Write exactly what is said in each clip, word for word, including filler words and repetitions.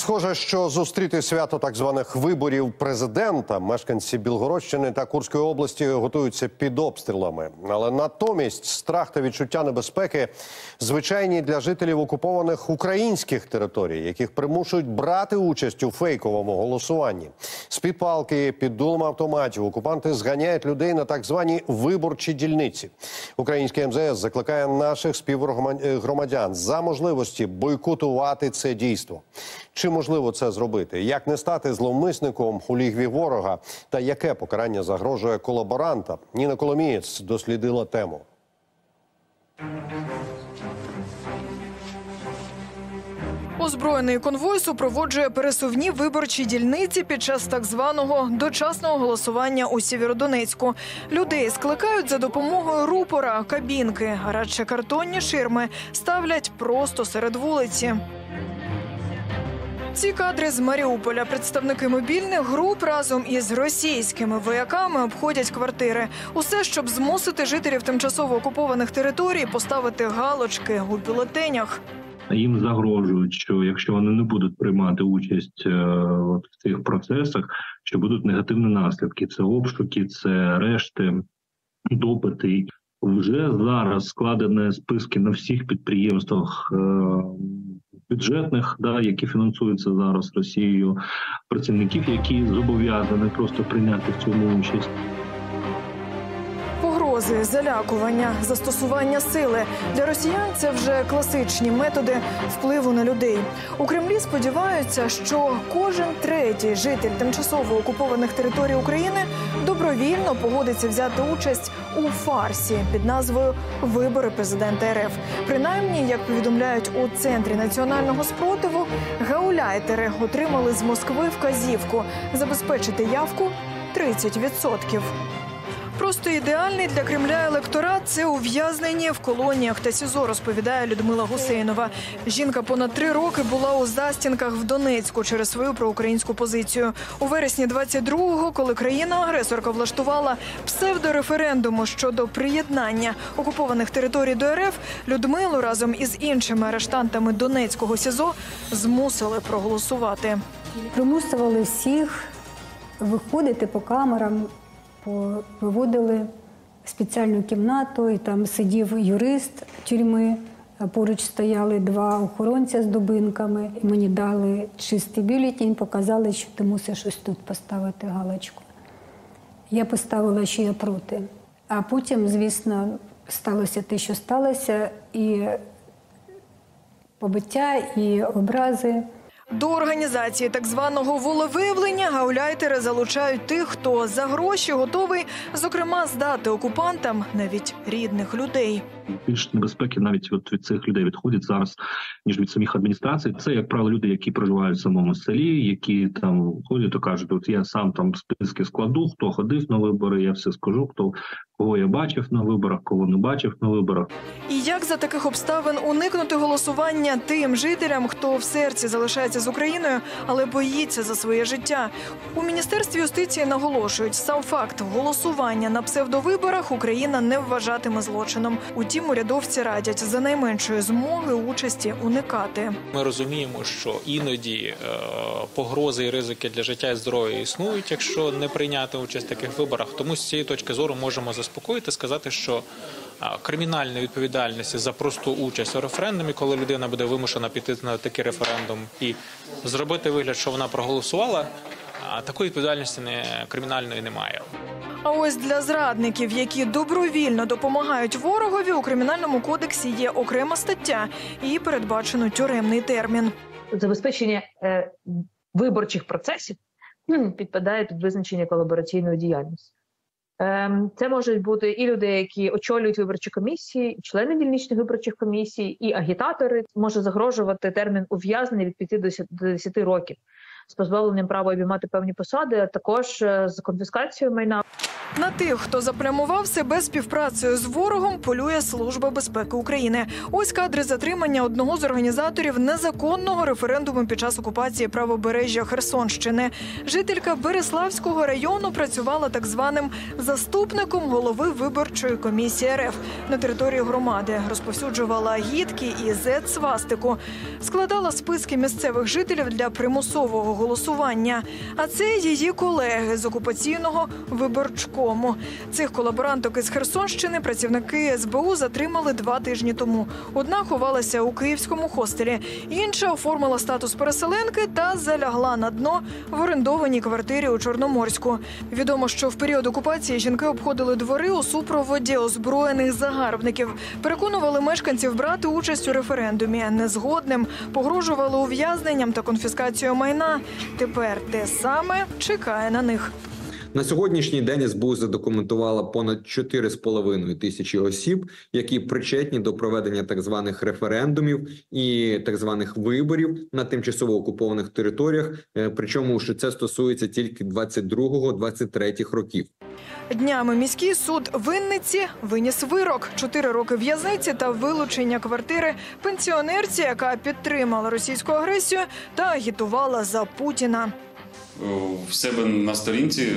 Схоже, що зустріти свято так званих виборів президента мешканці Білгородщини та Курської області готуються під обстрілами. Але натомість страх та відчуття небезпеки звичайні для жителів окупованих українських територій, яких примушують брати участь у фейковому голосуванні. З-під палки, під дулом автоматів окупанти зганяють людей на так звані виборчі дільниці. Український ем зе ес закликає наших співгромадян за можливості бойкотувати це дійство. Чи можливо це зробити? Як не стати зловмисником у лігві ворога? Та яке покарання загрожує колаборантам? Ніна Коломієць дослідила тему. Озброєний конвой супроводжує пересувні виборчі дільниці під час так званого дочасного голосування у Сєвєродонецьку. Людей скликають за допомогою рупора, кабінки, а радше картонні ширми ставлять просто серед вулиці. Ці кадри з Маріуполя. Представники мобільних груп разом із російськими вояками обходять квартири. Усе, щоб змусити жителів тимчасово окупованих територій поставити галочки у бюлетенях. Їм загрожують, що якщо вони не будуть приймати участь е, от в цих процесах, що будуть негативні наслідки. Це обшуки, це арешти, допити. Вже зараз складені списки на всіх підприємствах е, бюджетних, да, які фінансуються зараз Росією, працівників, які зобов'язані просто прийняти в цьому участь. Погрози, залякування, застосування сили. Для росіян це вже класичні методи впливу на людей. У Кремлі сподіваються, що кожен третій житель тимчасово окупованих територій України добровільно погодиться взяти участь у фарсі під назвою «Вибори президента ер еф». Принаймні, як повідомляють у Центрі національного спротиву, гауляйтери отримали з Москви вказівку забезпечити явку тридцять відсотків. Просто ідеальний для Кремля електорат – це ув'язнення в колоніях та СІЗО, розповідає Людмила Гусейнова. Жінка понад три роки була у застінках в Донецьку через свою проукраїнську позицію. У вересні двадцять другого, коли країна-агресорка влаштувала псевдореферендуму щодо приєднання окупованих територій до ер еф, Людмилу разом із іншими арештантами Донецького СІЗО змусили проголосувати. Примусували всіх виходити по камерам, виводили в спеціальну кімнату, і там сидів юрист тюрми, поруч стояли два охоронця з дубинками. І мені дали чистий бюлетень, показали, що ти мусиш ось тут поставити галочку. Я поставила, що я проти. А потім, звісно, сталося те, що сталося, і побиття, і образи. До організації так званого волевиявлення гауляйтери залучають тих, хто за гроші готовий, зокрема, здати окупантам навіть рідних людей. Більш небезпеки навіть от від цих людей відходять зараз, ніж від самих адміністрацій. Це, як правило, люди, які проживають в самому селі, які там ходять і кажуть, от я сам там списки складу, хто ходив на вибори, я все скажу, хто кого я бачив на виборах, кого не бачив на виборах. І як за таких обставин уникнути голосування тим жителям, хто в серці залишається з Україною, але боїться за своє життя? У Міністерстві юстиції наголошують, сам факт голосування на псевдовиборах Україна не вважатиме злочином. Утім, урядовці радять за найменшої змоги участі уникати. Ми розуміємо, що іноді е, погрози і ризики для життя і здоров'я існують, якщо не прийняти участь в таких виборах. Тому з цієї точки зору можемо заспокоїти, сказати, що кримінальної відповідальності за просту участь у референдумі, коли людина буде вимушена піти на такий референдум і зробити вигляд, що вона проголосувала, такої відповідальності не, кримінальної немає. А ось для зрадників, які добровільно допомагають ворогові, у Кримінальному кодексі є окрема стаття і передбачено тюремний термін. Забезпечення е, виборчих процесів підпадає під визначення колабораційної діяльності. Це можуть бути і люди, які очолюють виборчі комісії, і члени дільничних виборчих комісій, і агітатори. Може загрожувати термін ув'язнення від п'яти до десяти років. з позбавленням права обіймати певні посади, а також е, з конфіскацією майна. На тих, хто заплямував себе співпрацею з ворогом, полює Служба безпеки України. Ось кадри затримання одного з організаторів незаконного референдуму під час окупації правобережжя Херсонщини. Жителька Береславського району працювала так званим заступником голови виборчої комісії РФ на території громади, розповсюджувала агітки і зет-свастику, складала списки місцевих жителів для примусового голосування. А це її колеги з окупаційного виборчкому. Цих колаборанток із Херсонщини працівники ес бе у затримали два тижні тому. Одна ховалася у київському хостелі, інша оформила статус переселенки та залягла на дно в орендованій квартирі у Чорноморську. Відомо, що в період окупації жінки обходили двори у супроводі озброєних загарбників, переконували мешканців брати участь у референдумі. Незгодним погрожували ув'язненням та конфіскацією майна. Тепер те саме чекає на них. На сьогоднішній день ес бе у задокументувала понад чотири з половиною тисячі осіб, які причетні до проведення так званих референдумів і так званих виборів на тимчасово окупованих територіях, причому що це стосується тільки двадцять другого - двадцять третього років. Днями міський суд Винниці виніс вирок – чотири роки в'язниці та вилучення квартири пенсіонерці, яка підтримала російську агресію та агітувала за Путіна. В себе на сторінці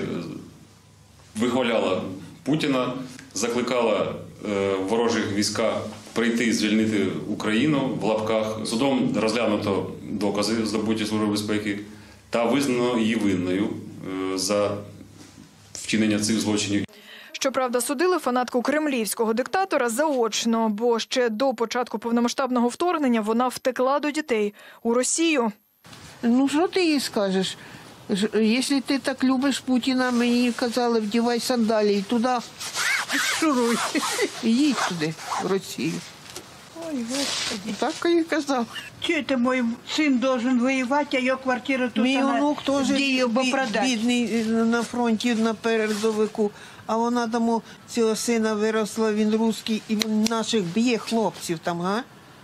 вихваляла Путіна, закликала ворожі війська прийти і звільнити Україну в лапках. Судом розглянуто докази, здобуті Службою безпеки, та визнано її винною за вчинення цих злочинів. Щоправда, судили фанатку кремлівського диктатора заочно, бо ще до початку повномасштабного вторгнення вона втекла до дітей у Росію. Ну, що ти їй скажеш? Якщо ти так любиш Путіна, мені казали, вдівай сандалії туди, шуруй, їдь туди, в Росію. Ой, Господи. Так і казав. Чи це мій син должен воювати, а його квартира тут, Мій онук теж бідний на фронті, на передовику, а вона тому цього сина виросла, він русський, і він наших б'є хлопців там, га?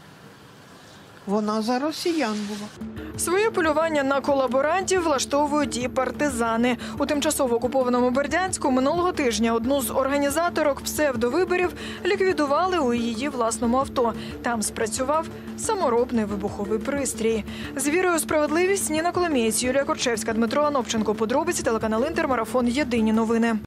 Вона за росіян була. Своє полювання на колаборантів влаштовують і партизани. У тимчасово окупованому Бердянську минулого тижня одну з організаторок псевдовиборів ліквідували у її власному авто. Там спрацював саморобний вибуховий пристрій. З вірою у справедливість Ніна Коломієць, Юлія Корчевська, Дмитро Анопченко. Подробиці телеканал Інтер, марафон «Єдині новини».